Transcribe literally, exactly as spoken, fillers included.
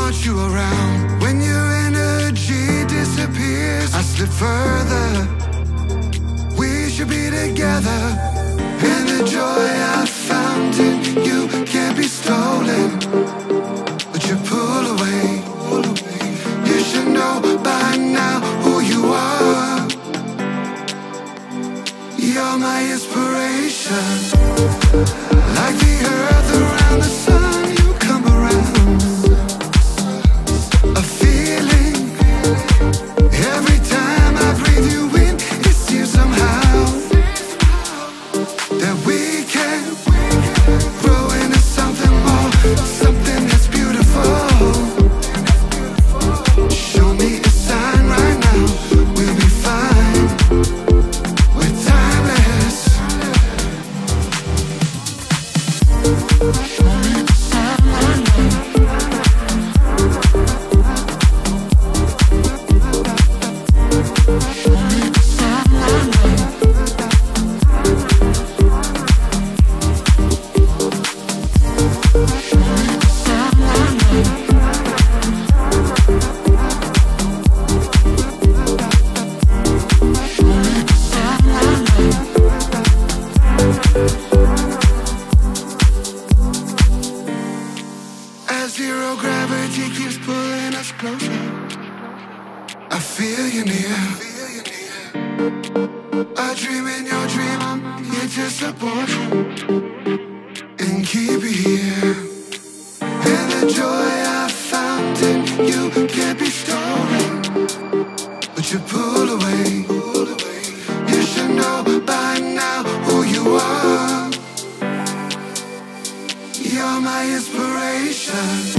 want you around. When your energy disappears, I slip further. We should be together, and the joy I found in you can't be stolen. But you pull away. You should know by now who you are. You're my inspiration. Like the earth around the sun, you come around. A feeling. Every time I breathe you in, it seems somehow that we can grow into something more, something that's beautiful. Show me a sign right now, we'll be fine. We're timeless. Show me a sign right now. As zero gravity keeps pulling us closer, I feel you near. I dream in your dream, I'm here to support you and keep you here. And the joy I found in you can't be stolen. But you pull away. You should know by now who you are. You're my inspiration.